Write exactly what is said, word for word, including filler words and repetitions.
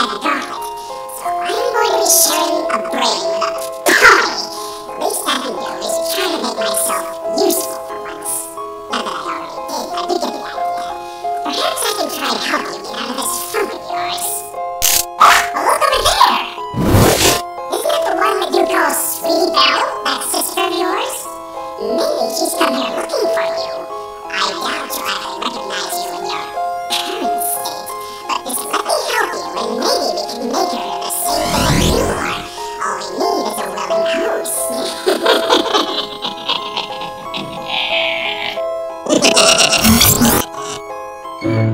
that gauntlet. So I'm going to be sharing a brain with a pony. The least I can do is try to make myself useful for once. Not that I already did, but you get the idea. Perhaps I can try and help you get out of this funk of yours. Oh, look over there! Isn't that the one that you call Sweetie Belle, that sister of yours? Maybe she's come here looking for you. I doubt you'll ever recognize you in your current state, but just let me help you and maybe we can make her the same way you are. All we need is a willing host.